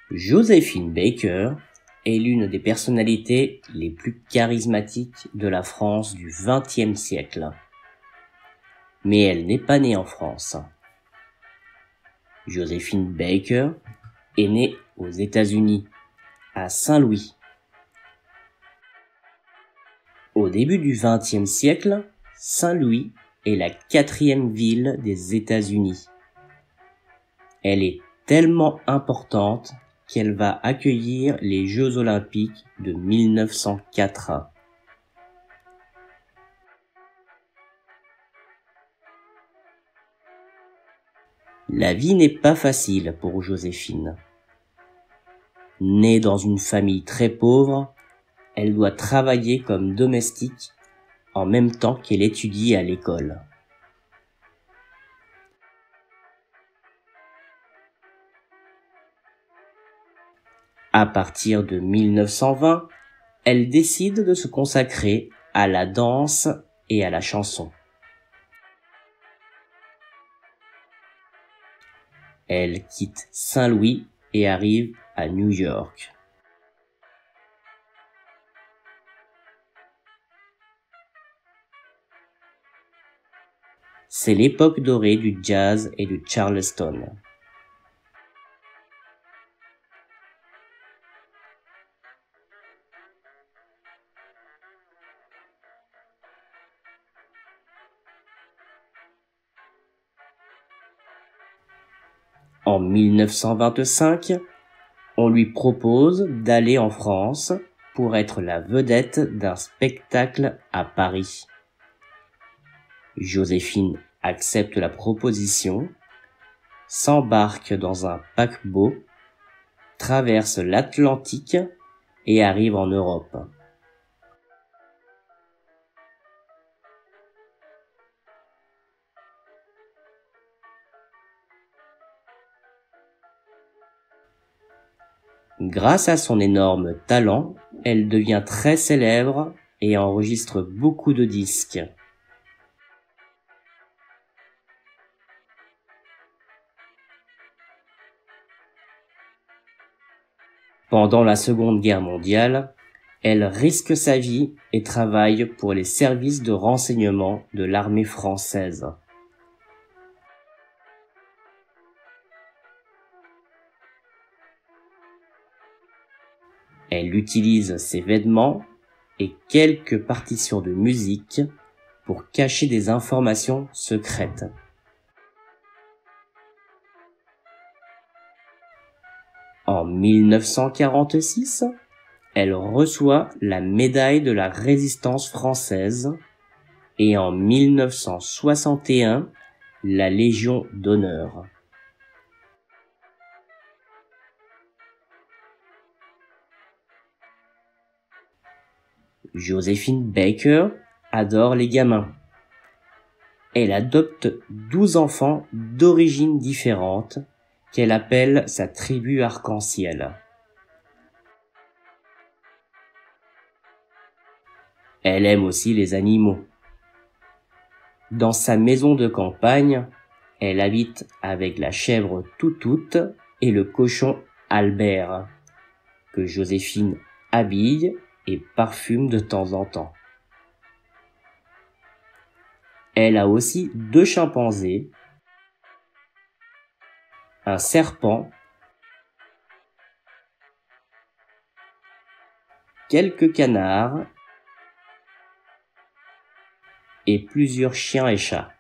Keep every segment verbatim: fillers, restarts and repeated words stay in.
Joséphine Baker est l'une des personnalités les plus charismatiques de la France du vingtième siècle. Mais elle n'est pas née en France. Joséphine Baker est née aux États-Unis, à Saint-Louis. Au début du vingtième siècle, Saint-Louis est la quatrième ville des États-Unis. Elle est tellement importante qu'elle va accueillir les Jeux Olympiques de mille neuf cent quatre. La vie n'est pas facile pour Joséphine. Née dans une famille très pauvre, elle doit travailler comme domestique en même temps qu'elle étudie à l'école. À partir de mille neuf cent vingt, elle décide de se consacrer à la danse et à la chanson. Elle quitte Saint-Louis et arrive à New York. C'est l'époque dorée du jazz et du Charleston. En mille neuf cent vingt-cinq, on lui propose d'aller en France pour être la vedette d'un spectacle à Paris. Joséphine accepte la proposition, s'embarque dans un paquebot, traverse l'Atlantique et arrive en Europe. Grâce à son énorme talent, elle devient très célèbre et enregistre beaucoup de disques. Pendant la Seconde Guerre mondiale, elle risque sa vie et travaille pour les services de renseignement de l'armée française. Elle utilise ses vêtements et quelques partitions de musique pour cacher des informations secrètes. En mille neuf cent quarante-six, elle reçoit la médaille de la Résistance française et en mille neuf cent soixante et un, la Légion d'honneur. Joséphine Baker adore les gamins. Elle adopte douze enfants d'origines différentes qu'elle appelle sa tribu arc-en-ciel. Elle aime aussi les animaux. Dans sa maison de campagne, elle habite avec la chèvre Toutoute et le cochon Albert, que Joséphine habille et parfume de temps en temps. Elle a aussi deux chimpanzés, un serpent, quelques canards et plusieurs chiens et chats.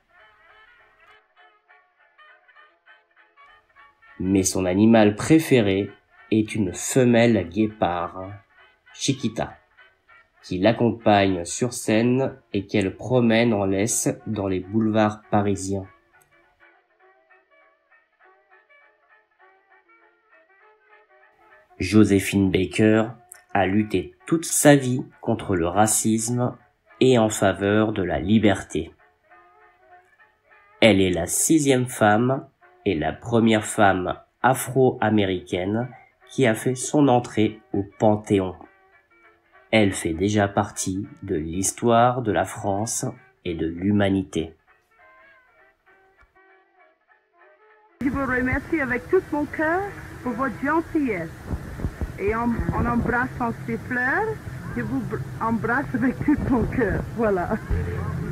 Mais son animal préféré est une femelle guépard, Chiquita, qui l'accompagne sur scène et qu'elle promène en laisse dans les boulevards parisiens. Joséphine Baker a lutté toute sa vie contre le racisme et en faveur de la liberté. Elle est la sixième femme et la première femme afro-américaine qui a fait son entrée au Panthéon. Elle fait déjà partie de l'histoire de la France et de l'humanité. Je vous remercie avec tout mon cœur pour votre gentillesse. Et en, en embrassant ces fleurs, je vous embrasse avec tout mon cœur. Voilà.